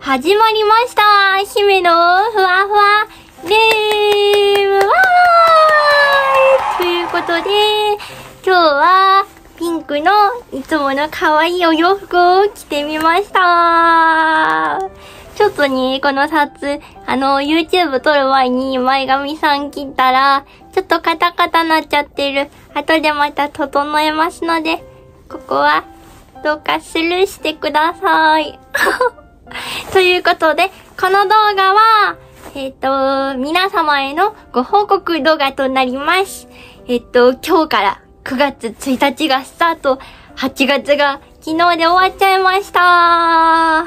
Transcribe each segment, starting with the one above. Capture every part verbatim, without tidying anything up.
始まりました。姫のふわふわルームわーいということで、今日はピンクのいつもの可愛いお洋服を着てみました。ちょっとね、この撮影、あの、YouTube 撮る前に前髪さん切ったら、ちょっとカタカタなっちゃってる。後でまた整えますので、ここはどうかスルーしてください。ということで、この動画は、えっと、皆様へのご報告動画となります。えっと、今日からくがつついたちがスタート、はちがつが昨日で終わっちゃいました。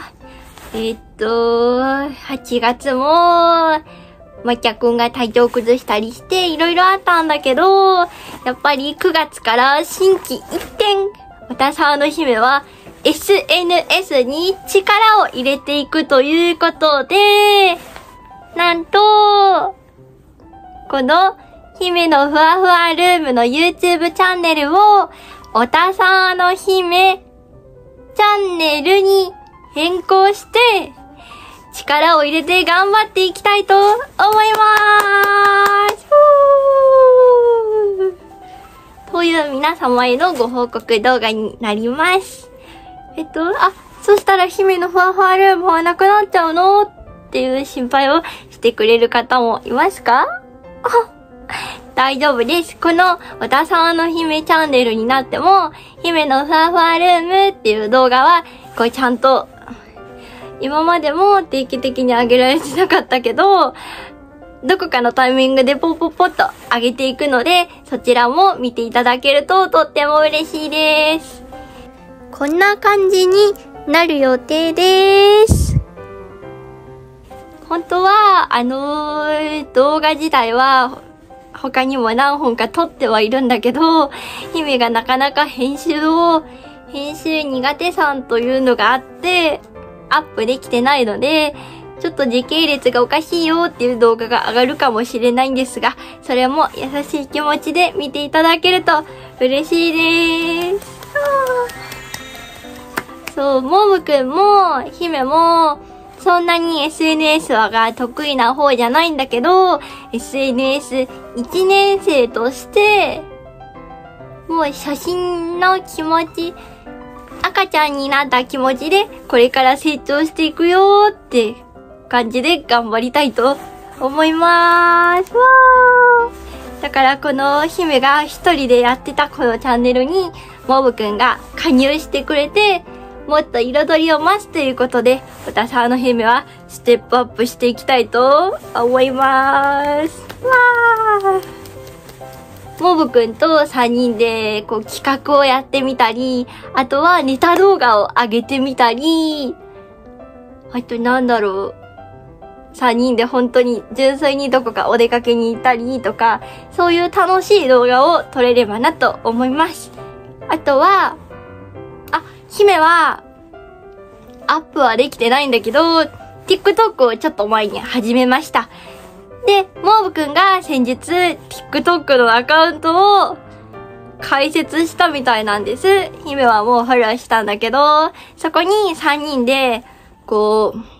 えっと、はちがつも、まきゃくんが体調崩したりして、いろいろあったんだけど、やっぱりくがつから心機一転、私の姫は、エスエヌエス に力を入れていくということで、なんと、この姫のふわふわルームの YouTube チャンネルを、おたさの姫チャンネルに変更して、力を入れて頑張っていきたいと思いまーす。という皆様へのご報告動画になります。えっと、あ、そしたら姫のふわふわルームはなくなっちゃうのっていう心配をしてくれる方もいますか？大丈夫です。このおたさの姫チャンネルになっても、姫のふわふわルームっていう動画は、こうちゃんと、今までも定期的に上げられてなかったけど、どこかのタイミングでポッポッポッと上げていくので、そちらも見ていただけるととっても嬉しいです。こんな感じになる予定です。本当は、あのー、動画自体は他にも何本か撮ってはいるんだけど、姫がなかなか編集を、編集苦手さんというのがあって、アップできてないので、ちょっと時系列がおかしいよっていう動画が上がるかもしれないんですが、それも優しい気持ちで見ていただけると嬉しいです。そう、もむくんも、姫も、そんなに エスエヌエス が得意な方じゃないんだけど、エスエヌエスいち 年生として、もう写真の気持ち、赤ちゃんになった気持ちで、これから成長していくよーって感じで頑張りたいと思いまーす。わー。だからこの姫が一人でやってたこのチャンネルに、もぶくんが加入してくれて、もっと彩りを増すということで、おたさの姫はステップアップしていきたいと思いまーす。わー。もぶくんとさんにんでこう企画をやってみたり、あとはネタ動画を上げてみたり、あとなんだろう。さんにんで本当に純粋にどこかお出かけに行ったりとか、そういう楽しい動画を撮れればなと思います。あとは、あ、姫は、アップはできてないんだけど、TikTok をちょっと前に始めました。で、モーブくんが先日、TikTok のアカウントを開設したみたいなんです。姫はもうフォローしたんだけど、そこにさんにんで、こう、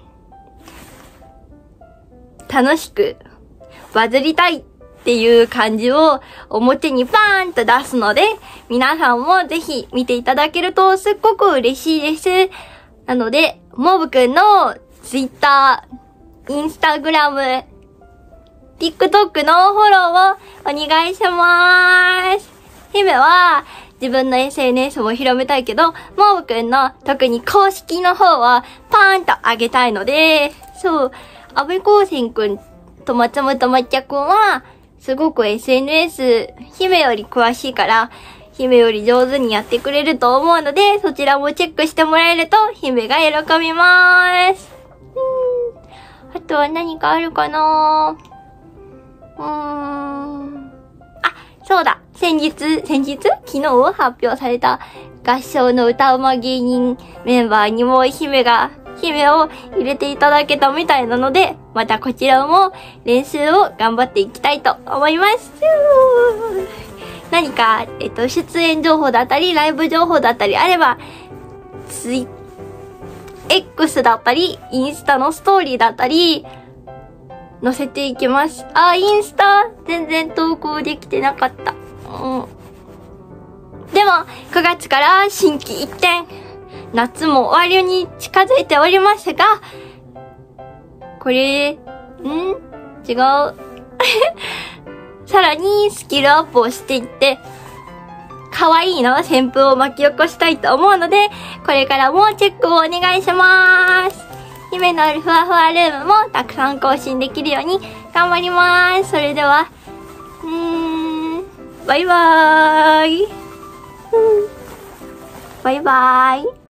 楽しくバズりたいっていう感じを表にバーンと出すので、皆さんもぜひ見ていただけるとすっごく嬉しいです。なので、モブくんの Twitter、Instagram、TikTok のフォローをお願いしまーす。姫は自分の エスエヌエス も広めたいけど、モブくんの特に公式の方はパーンと上げたいので、そう、安部高専くんと松本まっちゃくんは、すごく エスエヌエス、姫より詳しいから、姫より上手にやってくれると思うので、そちらもチェックしてもらえると、姫が喜びまーす。うーん。あとは何かあるかなーうーん。あ、そうだ。先日、先日昨日発表された合唱の歌うま芸人メンバーにも姫が、姫を入れていただけたみたいなので、またこちらも練習を頑張っていきたいと思います。何か、えっと、出演情報だったり、ライブ情報だったりあれば、ツイッ X だったり、インスタのストーリーだったり、載せていきます。あ、インスタ全然投稿できてなかった。うん。でも、くがつから心機一転、夏も終わりに近づいておりますが、これ、ん違う。さらにスキルアップをしていって、可愛いの旋風を巻き起こしたいと思うので、これからもチェックをお願いします。姫のあるふわふわルームもたくさん更新できるように頑張ります。それでは、うーん、バイバーイ。バイバーイ。